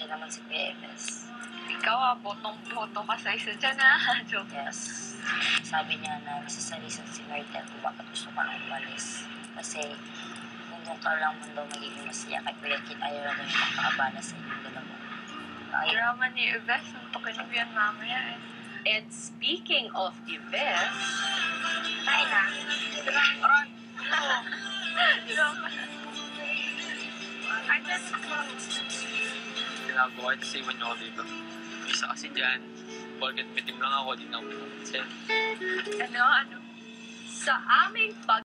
naman si PBB. Ikaw botong-boto ka sa isa dyan Joke. Yes. Sabi niya na nagsasalisan si Myrtle kung bakit gusto ka nang umalis. Kasi kung doon ka lang man daw magiging masaya kay Kuya Kit, ayaw lang yung makaabala sa inyong dalawa. Drama ni Yves, suntukin mo yan mamaya And speaking of Yves, Kain na. Aray! Ginagawa ito sa iwan niyo ako dito. Isa kasi dyan, porket mitim lang ako, di na ako pinansin. Ano? sa aming